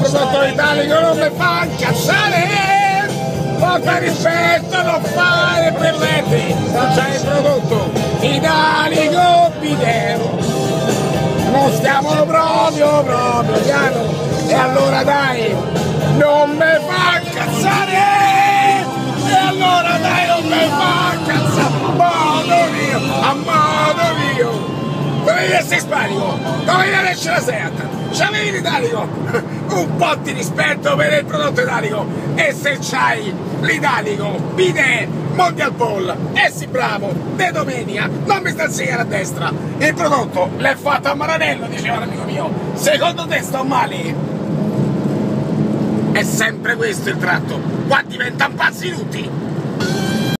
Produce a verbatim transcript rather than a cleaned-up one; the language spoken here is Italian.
prodotto italico non mi fa incazzare, porta rispetto, non fare perletti, non c'è il prodotto italico bidero, non stiamo proprio proprio piano, e allora dai, non mi fa incazzare, e allora dai, non mi fa incazzare, modo mio, a modo mio. Come devi essere ispanico? Come devi essere la Seat? C'avevi l'italico? Un po' di rispetto per il prodotto italico, e se c'hai l'italico, bidet, Mondial Ball, e si bravo, de domenica, non mi sta a segnare a destra, il prodotto l'è fatto a Maranello, diceva l'amico mio, secondo te sto male? È sempre questo il tratto, qua diventano pazzi tutti.